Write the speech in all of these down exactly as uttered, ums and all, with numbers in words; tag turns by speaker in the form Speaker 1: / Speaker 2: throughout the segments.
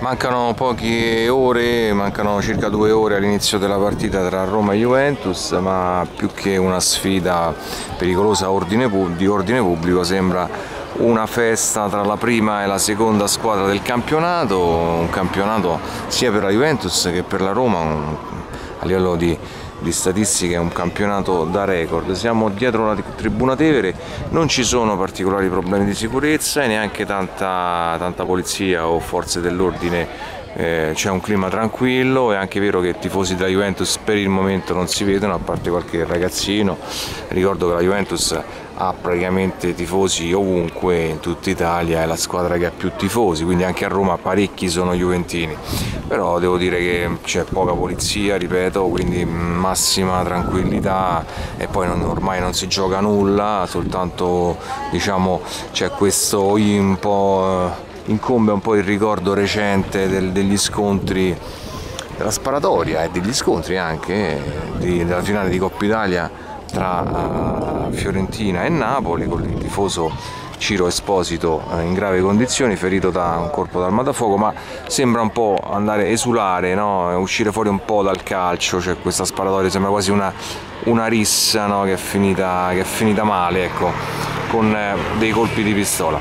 Speaker 1: Mancano poche ore, mancano circa due ore all'inizio della partita tra Roma e Juventus, ma più che una sfida pericolosa ordine, di ordine pubblico sembra una festa tra la prima e la seconda squadra del campionato, un campionato sia per la Juventus che per la Roma, un, a livello di di statistiche è un campionato da record. Siamo dietro la tribuna Tevere, non ci sono particolari problemi di sicurezza e neanche tanta, tanta polizia o forze dell'ordine, eh, c'è un clima tranquillo. È anche vero che i tifosi della Juventus per il momento non si vedono, a parte qualche ragazzino. Ricordo che la Juventus ha praticamente tifosi ovunque in tutta Italia, è la squadra che ha più tifosi, quindi anche a Roma parecchi sono juventini, però devo dire che c'è poca polizia, ripeto, quindi massima tranquillità, e poi non, ormai non si gioca nulla, soltanto diciamo c'è questo un po', incombe un po' il ricordo recente del, degli scontri, della sparatoria e degli scontri anche di, della finale di Coppa Italia tra uh, Fiorentina e Napoli, con il tifoso Ciro Esposito uh, in gravi condizioni, ferito da un colpo d'arma da fuoco, ma sembra un po' andare esulare, no? Uscire fuori un po' dal calcio, cioè questa sparatoria sembra quasi una, una rissa, no? che, è finita, che è finita male, ecco, con eh, dei colpi di pistola.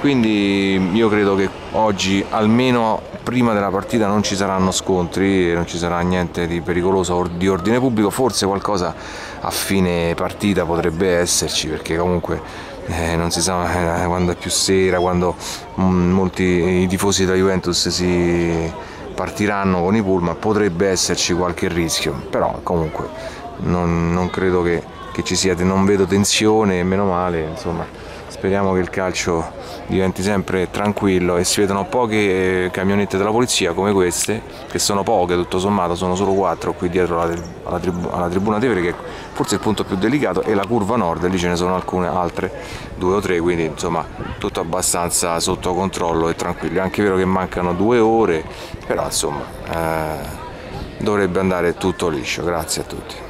Speaker 1: Quindi io credo che oggi, almeno prima della partita, non ci saranno scontri, non ci sarà niente di pericoloso o di ordine pubblico. Forse qualcosa a fine partita potrebbe esserci, perché comunque eh, non si sa eh, quando è più sera, quando mh, molti i tifosi della Juventus si partiranno con i pullman, potrebbe esserci qualche rischio, però comunque non, non credo che, che ci sia, non vedo tensione, meno male, insomma. Speriamo che il calcio diventi sempre tranquillo e si vedano poche camionette della polizia come queste, che sono poche tutto sommato, sono solo quattro qui dietro alla, alla, tribu, alla tribuna Tevere, che forse è il punto più delicato, e la curva nord, lì ce ne sono alcune altre, due o tre, quindi insomma tutto abbastanza sotto controllo e tranquillo. È anche vero che mancano due ore, però insomma eh, dovrebbe andare tutto liscio. Grazie a tutti.